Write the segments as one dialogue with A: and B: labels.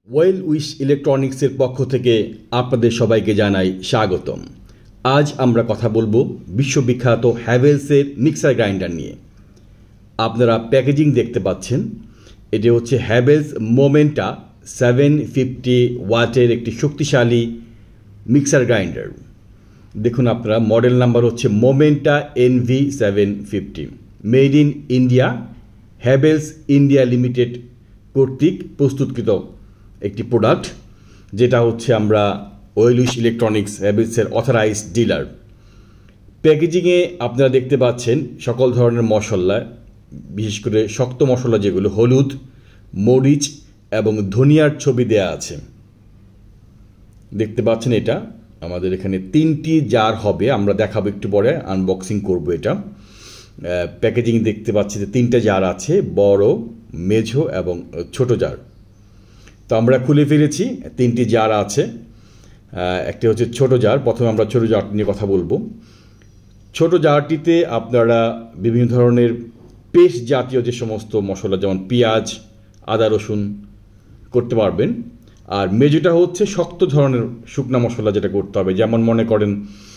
A: Well wish ইলেকট্রনিক্সের পক্ষ থেকে আপনাদের সবাইকে জানাই স্বাগতম। আজ আমরা কথা বলবো বিশ্ববিখ্যাত হ্যাভেলসের মিক্সার গ্রাইন্ডার নিয়ে। আপনারা প্যাকেজিং দেখতে পাচ্ছেন, এটি হচ্ছে হ্যাভেলস মোমেন্টা 750 ওয়াটের একটি শক্তিশালী মিক্সার গ্রাইন্ডার। দেখুন, আপনারা মডেল নাম্বার হচ্ছে Momenta NV750, made in India, Havells India Limited কর্তৃক প্রস্তুতকৃত একটি প্রোডাক্ট, যেটা হচ্ছে আমরা ওয়েল উইশ ইলেকট্রনিক্স হ্যাভেলসের অথরাইজড ডিলার। প্যাকেজিংয়ে আপনারা দেখতে পাচ্ছেন সকল ধরনের মশলা, বিশেষ করে শক্ত মশলা যেগুলো হলুদ, মরিচ এবং ধনিয়ার ছবি দেয়া আছে। দেখতে পাচ্ছেন এটা আমাদের এখানে 3টি জার হবে, আমরা দেখাবো একটু পরে, আনবক্সিং করব এটা। প্যাকেজিং দেখতে পাচ্ছি যে 3টে জার আছে, বড়, মেঝো এবং ছোট জার। তো আমরা খুলে ফেলেছি, 3টি জার আছে। একটি হচ্ছে ছোট জার। প্রথমে আমরা ছোট জার নিয়ে কথা বলবো। ছোট জারটিতে আপনারা বিভিন্ন ধরনের পেস্ট জাতীয় যে সমস্ত মশলা, যেমন পেঁয়াজ, আদা, রসুন করতে পারবেন। আর মেজোটা হচ্ছে শক্ত ধরনের শুকনা মশলা, যেটা করতে হবে, যেমন মনে করেন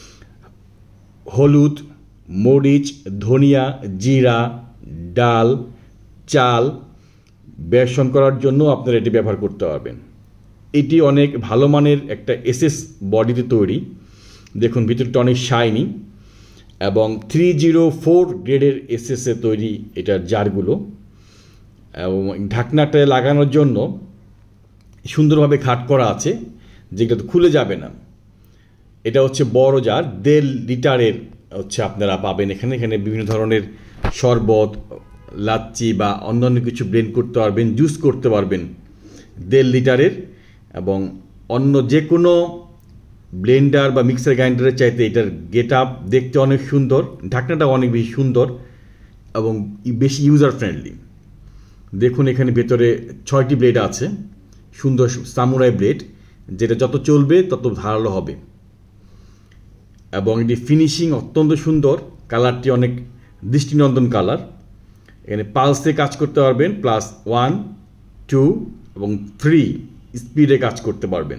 A: হলুদ, মরিচ, ধনিয়া, জিরা, ডাল, চাল বেসন করার জন্য আপনারা এটি ব্যবহার করতে পারবেন। এটি অনেক ভালো মানের একটা এসএস বডিতে তৈরি। দেখুন, ভিতরটা অনেক শাইনি এবং 304 গ্রেডের এসএসে তৈরি এটার জারগুলো। এবং ঢাকনাটা লাগানোর জন্য সুন্দরভাবে খাট করা আছে, যেগুলো তো খুলে যাবে না। এটা হচ্ছে বড় জার, 1.5 লিটারের হচ্ছে আপনারা পাবেন এখানে। এখানে বিভিন্ন ধরনের শরবত, লাচ্ছি বা অন্যান্য কিছু ব্লেন্ড করতে পারবেন, জুস করতে পারবেন 1.5 লিটারের। এবং অন্য যে কোনো ব্লেন্ডার বা মিক্সার গ্রাইন্ডারের চাইতে এটার গেট আপ দেখতে অনেক সুন্দর, ঢাকনাটা অনেক বেশি সুন্দর এবং বেশি ইউজার ফ্রেন্ডলি। দেখুন, এখানে ভেতরে 6টি ব্লেড আছে, সুন্দর সামুরাই ব্লেড, যেটা যত চলবে তত ধারালো হবে। এবং এটি ফিনিশিং অত্যন্ত সুন্দর, কালারটি অনেক দৃষ্টিনন্দন কালার। এখানে পালসে কাজ করতে পারবেন, +1, 2 এবং 3 স্পিডে কাজ করতে পারবেন।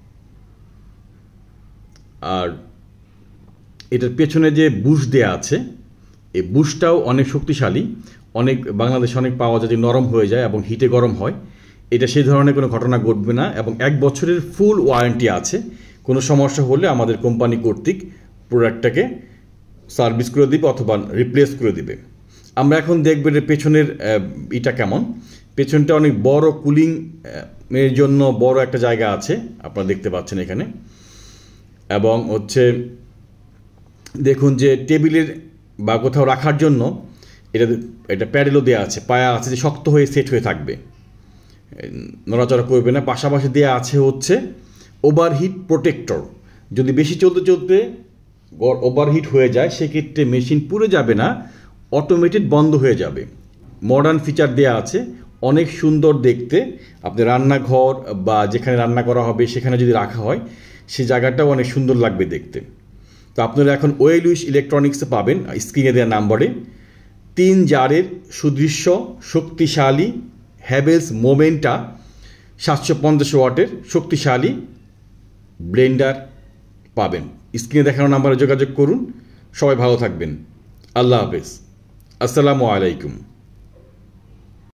A: আর এটার পেছনে যে বুশ দেয়া আছে, এই বুশটাও অনেক শক্তিশালী। বাংলাদেশে অনেক পাওয়া যায় যে নরম হয়ে যায় এবং হিটে গরম হয়। এটা সেই ধরনের কোনো ঘটনা ঘটবে না এবং 1 বছরের ফুল ওয়ারেন্টি আছে। কোনো সমস্যা হলে আমাদের কোম্পানি কর্তৃক প্রোডাক্টটাকে সার্ভিস করে দিবে অথবা রিপ্লেস করে দিবে। আমরা এখন দেখব এর পেছনের এটা কেমন। পেছনটা অনেক বড়, কুলিং এর জন্য বড় একটা জায়গা আছে, আপনারা দেখতে পাচ্ছেন এখানে। এবং হচ্ছে দেখুন যে টেবিলের বা কোথাও রাখার জন্য এটা প্যাডেলও দেওয়া আছে, পায়া আছে, যে শক্ত হয়ে সেট হয়ে থাকবে, নড়াচড়া করবে না। পাশাপাশি দেওয়া আছে হচ্ছে ওভারহিট প্রোটেক্টর। যদি বেশি চলতে ওভারহিট হয়ে যায়, সেক্ষেত্রে মেশিন পুড়ে যাবে না, অটোমেটেড বন্ধ হয়ে যাবে। মডার্ন ফিচার দেওয়া আছে, অনেক সুন্দর দেখতে। আপনি রান্নাঘর বা যেখানে রান্না করা হবে সেখানে যদি রাখা হয়, সেই জায়গাটাও অনেক সুন্দর লাগবে দেখতে। তো আপনারা এখন ওয়েল উইশ ইলেকট্রনিক্সে পাবেন স্ক্রিনে দেওয়া নাম্বারে 3 জারের সুদৃশ্য শক্তিশালী হ্যাভেলস মোমেন্টা 750 ওয়াটের শক্তিশালী ব্লেন্ডার পাবেন। স্ক্রিনে দেখানো নাম্বারে যোগাযোগ করুন। সবাই ভালো থাকবেন। আল্লাহ হাফেজ। আসসালামু আলাইকুম।